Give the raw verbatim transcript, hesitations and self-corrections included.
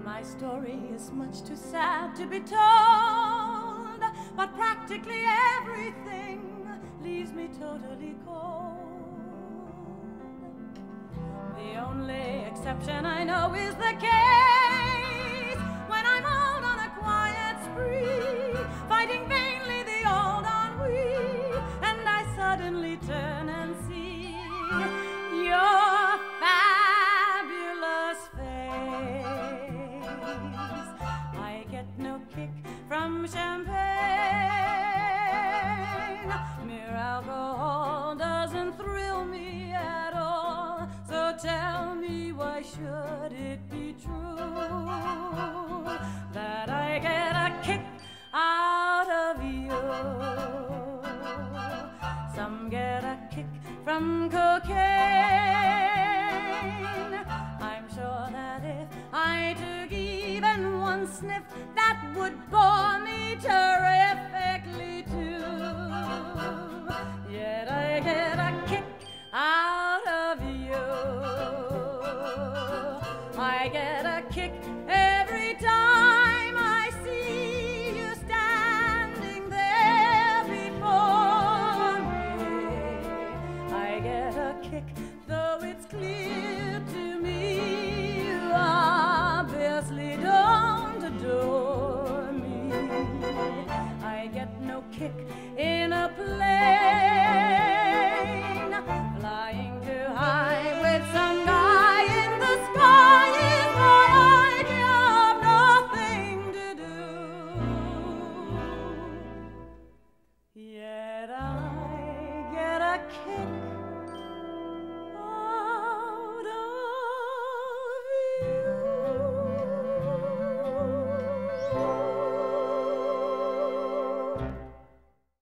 My story is much too sad to be told, but practically everything leaves me totally cold. The only exception I know is the case when I'm out on a quiet spree, fighting vainly the old ennui, and I suddenly turn and see your fabulous face. I get no kick from champagne. Mere alcohol doesn't thrill me at all. So tell me, why should it be true that I get a kick out of you? Some get a kick from cocaine. I'm sure that if I took even one sniff, that would bore me terrifically too. Yet I get a kick out of you. I get a kick every time I see you standing there before me. I get a kick, though it's clear to me you obviously don't adore me. I get no kick in a plane, flying too high with some guy in the sky is my idea of nothing to do. Yet I get a kick out of you.